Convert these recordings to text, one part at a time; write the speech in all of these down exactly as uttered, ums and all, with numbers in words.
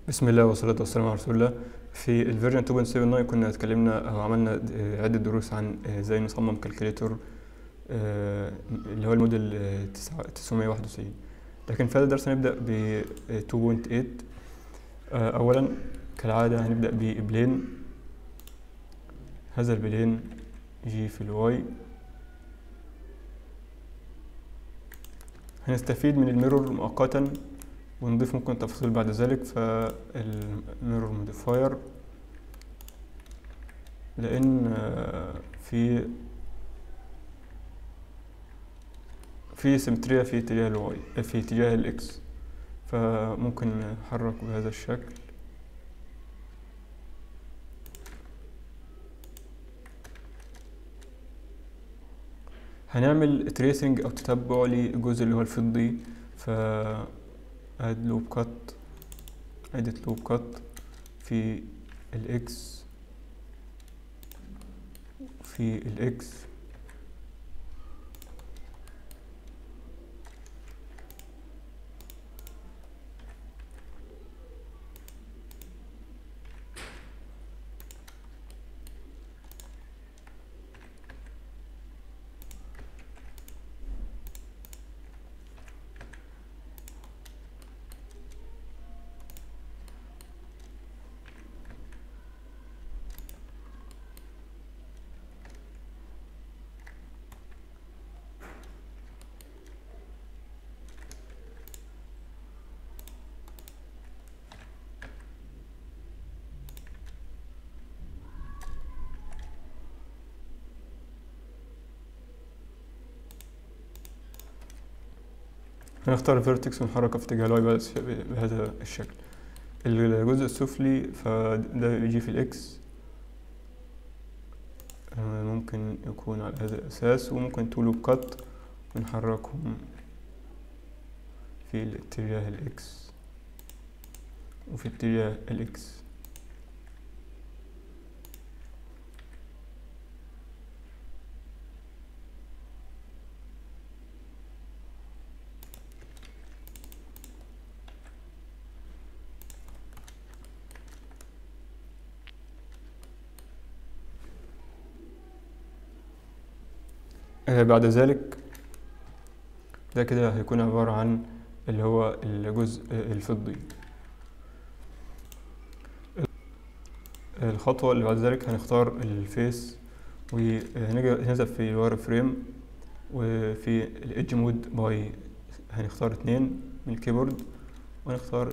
بسم الله والصلاة والسلام على رسول الله. في الفيرجن اتنين نقطة سبعة تسعة كنا اتكلمنا او عملنا عدة دروس عن ازاي نصمم كالكوليتور اللي هو الموديل تسعمية وواحد وتسعين، لكن في هذا الدرس هنبدأ ب اتنين نقطة تمانية. اولا كالعادة هنبدأ ببلين. هذا البلين جي في الواي. هنستفيد من الميرور مؤقتا ونضيف ممكن تفاصيل بعد ذلك. فالميرور موديفاير لان في في سيمتريا في اتجاه الواي في اتجاه الاكس، فممكن نحرك بهذا الشكل. هنعمل تريسنج او تتبع للجزء اللي هو الفضي. ف اد لوب كات اديت لوب كات في الاكس في الاكس هنختار الفيرتكس ونحركه في اتجاه الواي بس بهذا الشكل. الجزء السفلي فده يجي في الاكس، ممكن يكون على هذا الاساس، وممكن تو لوب كات ونحركهم في الاتجاه الاكس وفي اتجاه الاكس. بعد ذلك ده كده هيكون عبارة عن اللي هو الجزء الفضي. الخطوة اللي بعد ذلك هنختار الفيس وهننزل في الواير فريم، وفي الإيدج مود باي هنختار اتنين من الكيبورد، ونختار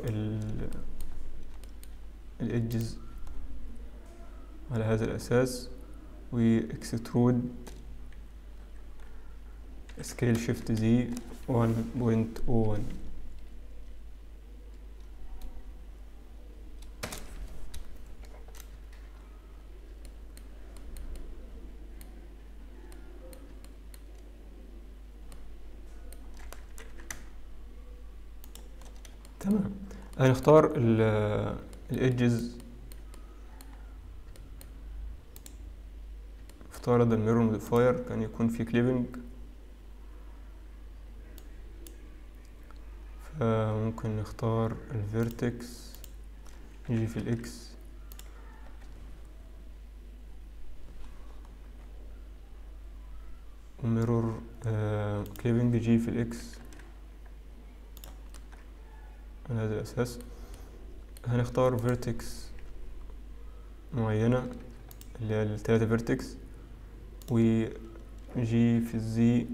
الإيدجز على هذا الأساس، واكسترود سكيل شيفت زي واحد نقطة صفر واحد. تمام. هنختار الإيدجز. افترض الميرور موديفاير كان يكون في كليبنج، فممكن نختار الفيرتكس يجي في الاكس، وميرور كليبنج يجي في الاكس على هذا الاساس. هنختار فيرتكس معينة اللي هي التلاتة فيرتكس، ويجي في الزي.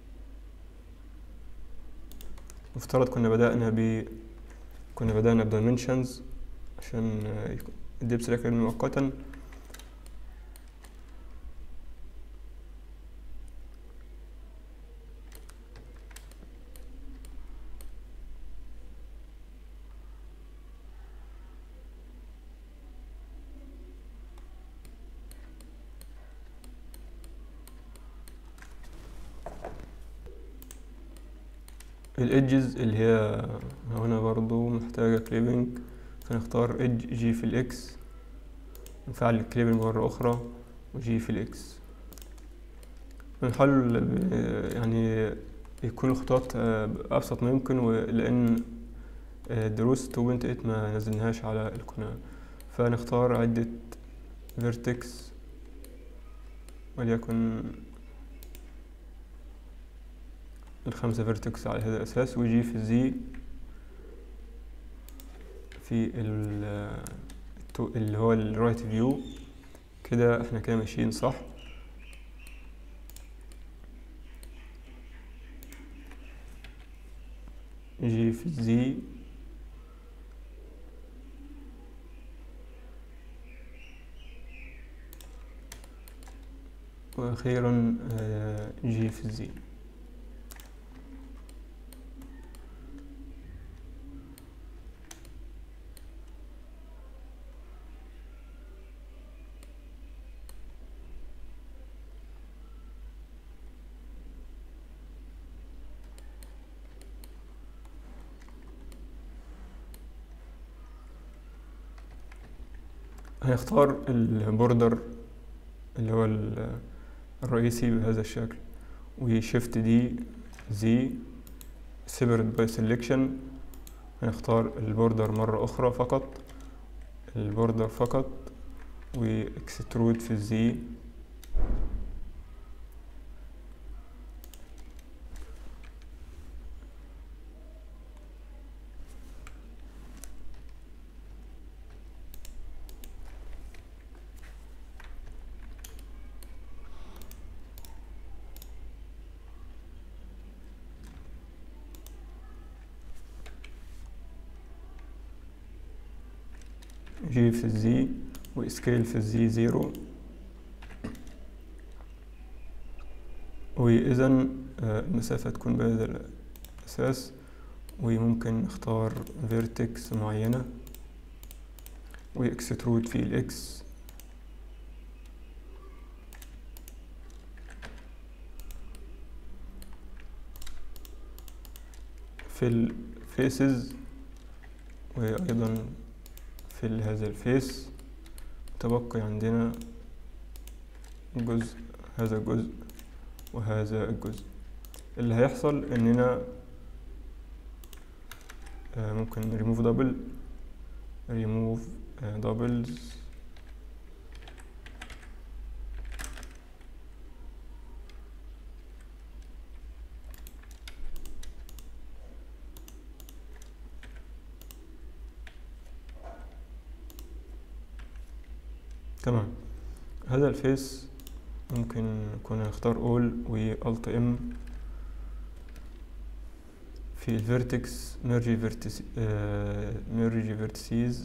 مفترض كنا بدأنا ب كنا بدأنا بدايمنشنز عشان الديب سيلكت مؤقتا. الإيدجز اللي هي هنا برضو محتاجة كليبنج، فنختار إيدج جي في الإكس، نفعل الكليبنج مرة أخرى وجي في الإكس. بنحاول يعني يكون الخطوات أبسط ما يمكن، لأن دروس تو بوينت ايت ما نزلناهاش على القناة، فنختار عدة فيرتكس وليكن الخمسة فيرتكس على هذا الأساس، ويجي في الزي في اللي هو الرايت فيو كده. احنا كده ماشيين صح. يجي في الزي واخيرا يجي في الزي. هنختار البوردر اللي هو الرئيسي بهذا الشكل، وشيفت دي زي separate by selection. هنختار البوردر مرة أخرى فقط، البوردر فقط، واكسترود في الزي. جي في الزي واسكيل في الزي زيرو. وإذا المسافة تكون بهذا الأساس، وممكن نختار فيرتكس معينة واكسترود في الإكس. في الفيسز وأيضا في هذا الفيس تبقى عندنا جزء، هذا الجزء وهذا الجزء. اللي هيحصل اننا ممكن remove double remove doubles تمام. هذا الفيس ممكن كنا نختار all و alt m في الفيرتكس merge vertices merge vertices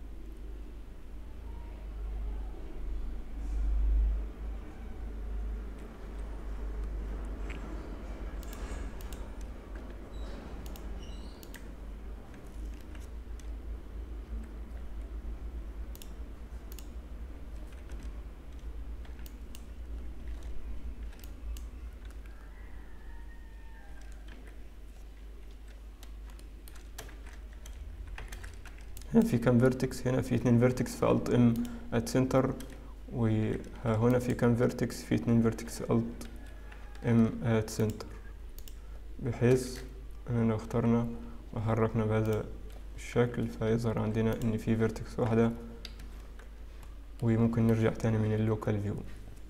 هنا في كام فيرتكس؟ هنا في اتنين فيرتكس في alt m at center، وهنا في كام فيرتكس؟ في اتنين فيرتكس alt m at center، بحيث اننا لو اخترنا وحركنا بهذا الشكل فيظهر عندنا ان في فيرتكس واحدة، وممكن نرجع تاني من اللوكال فيو.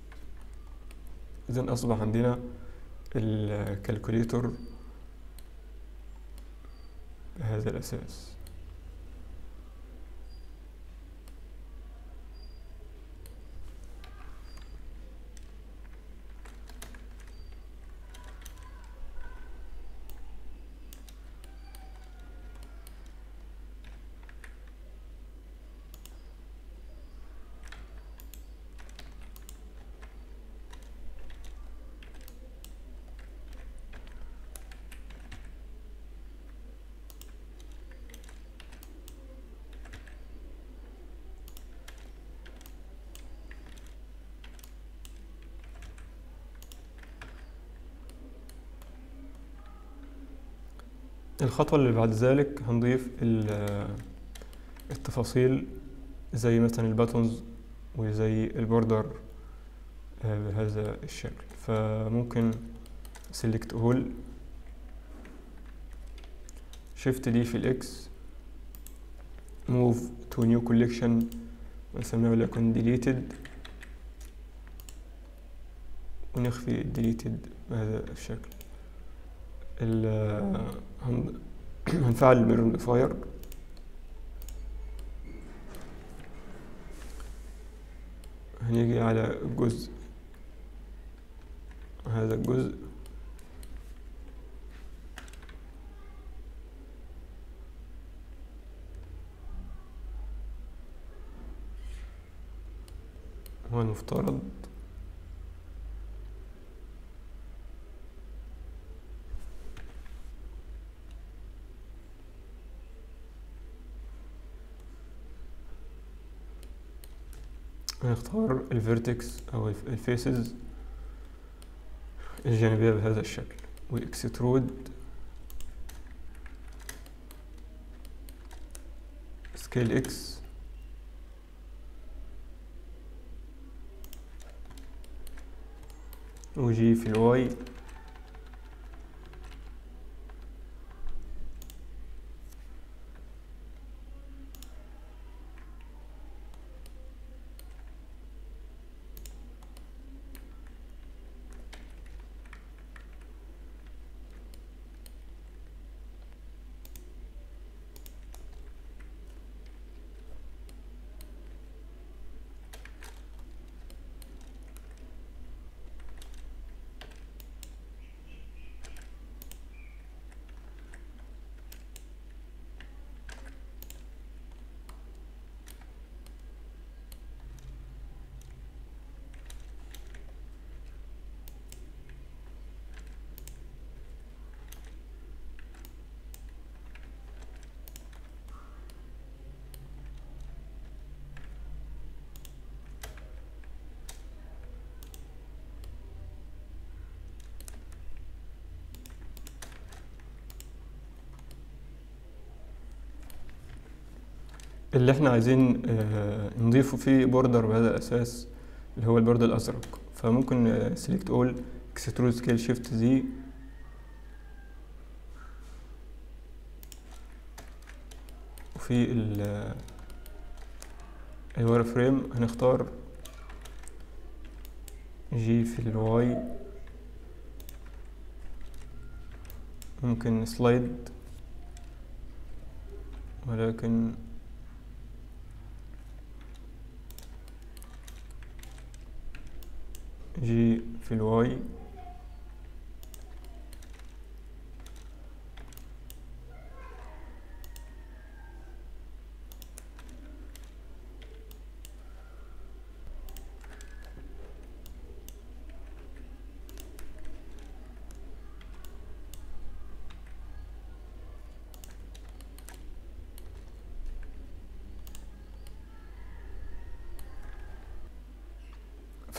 اذا اصبح عندنا الكالكوليتور بهذا الاساس. الخطوة اللي بعد ذلك هنضيف التفاصيل زي مثلا الباتونز وزي البوردر بهذا الشكل. فممكن select all shift دي في الاكس move to new collection ونسميه وليكن deleted، ونخفي deleted بهذا الشكل. هنفعل الميرور موديفاير، هنيجي على الجزء هذا الجزء هو المفترض هنختار الفيرتكس او الفيسز الجانبية بهذا الشكل، واكسترود سكيل اكس، وجي في الواي، اللي احنا عايزين آه نضيفه فيه بوردر بهذا الاساس اللي هو البورد الازرق. فممكن select all extrude scale shift Z، وفي الواير فريم هنختار جي في الواي، ممكن سلايد ولكن جي في الواي،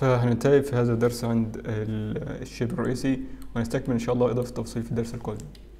فهننتهي في هذا الدرس عند الشيب الرئيسي، ونستكمل إن شاء الله إضافة تفصيل في الدرس القادم.